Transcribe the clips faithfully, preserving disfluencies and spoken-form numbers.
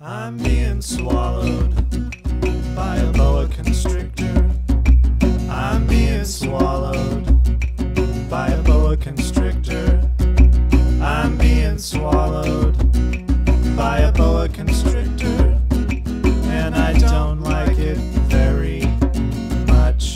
I'm being swallowed by a boa constrictor. I'm being swallowed by a boa constrictor. I'm being swallowed by a boa constrictor, and I don't like it very much.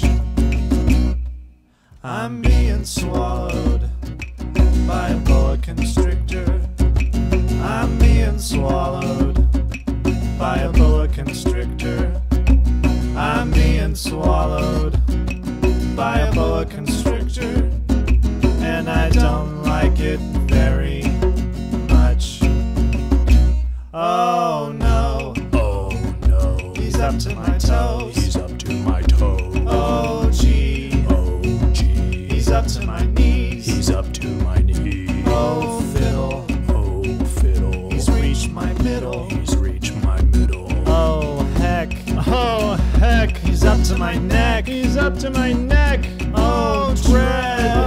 I'm being swallowed by a boa constrictor. I'm being swallowed by a boa constrictor. I'm being swallowed by a boa constrictor, and I don't like it very much. Oh no, Oh no, he's up to my toes. he's up to my toes. Oh gee, Oh gee, he's up to my knees. he's up to my knees. Oh fiddle, Oh fiddle, he's reached my middle. he's reached my middle. Oh heck, oh heck, he's up to my neck. He's up to my neck. Oh dread,